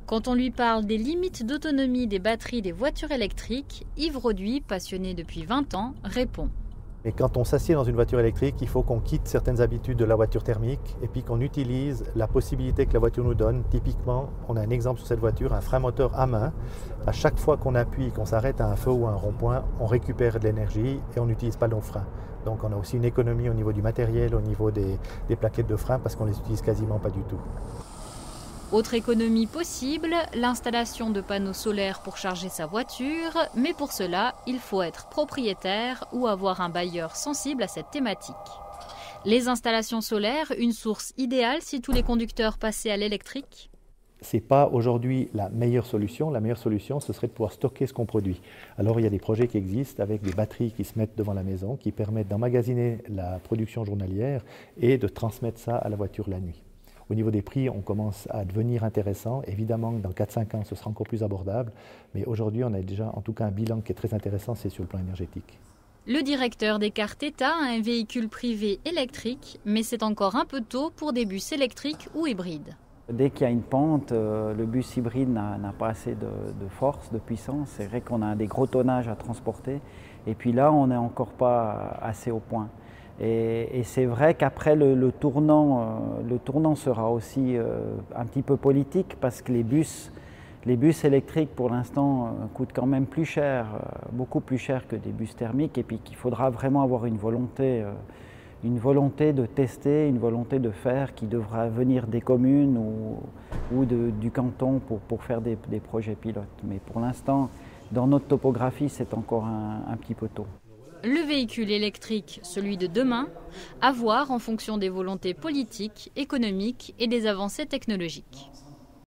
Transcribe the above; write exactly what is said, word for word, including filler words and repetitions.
Quand on lui parle des limites d'autonomie des batteries des voitures électriques, Yves Roduit, passionné depuis vingt ans, répond. Et quand on s'assied dans une voiture électrique, il faut qu'on quitte certaines habitudes de la voiture thermique et puis qu'on utilise la possibilité que la voiture nous donne. Typiquement, on a un exemple sur cette voiture, un frein moteur à main. À chaque fois qu'on appuie, qu'on s'arrête à un feu ou à un rond-point, on récupère de l'énergie et on n'utilise pas nos freins. Donc on a aussi une économie au niveau du matériel, au niveau des, des plaquettes de frein parce qu'on les utilise quasiment pas du tout. Autre économie possible, l'installation de panneaux solaires pour charger sa voiture, mais pour cela, il faut être propriétaire ou avoir un bailleur sensible à cette thématique. Les installations solaires, une source idéale si tous les conducteurs passaient à l'électrique ? Ce n'est pas aujourd'hui la meilleure solution. La meilleure solution, ce serait de pouvoir stocker ce qu'on produit. Alors il y a des projets qui existent avec des batteries qui se mettent devant la maison, qui permettent d'emmagasiner la production journalière et de transmettre ça à la voiture la nuit. Au niveau des prix, on commence à devenir intéressant. Évidemment, dans quatre à cinq ans, ce sera encore plus abordable. Mais aujourd'hui, on a déjà en tout cas un bilan qui est très intéressant, c'est sur le plan énergétique. Le directeur d'Ecart Theta a un véhicule privé électrique, mais c'est encore un peu tôt pour des bus électriques ou hybrides. Dès qu'il y a une pente, le bus hybride n'a pas assez de, de force, de puissance. C'est vrai qu'on a des gros tonnages à transporter. Et puis là, on n'est encore pas assez au point. Et, et c'est vrai qu'après le, le, tournant, euh, le tournant sera aussi euh, un petit peu politique parce que les bus, les bus électriques pour l'instant euh, coûtent quand même plus cher, euh, beaucoup plus cher que des bus thermiques et puis qu'il faudra vraiment avoir une volonté, euh, une volonté de tester, une volonté de faire qui devra venir des communes ou, ou de, du canton pour, pour faire des, des projets pilotes. Mais pour l'instant, dans notre topographie, c'est encore un, un petit peu tôt. Le véhicule électrique, celui de demain, à voir en fonction des volontés politiques, économiques et des avancées technologiques.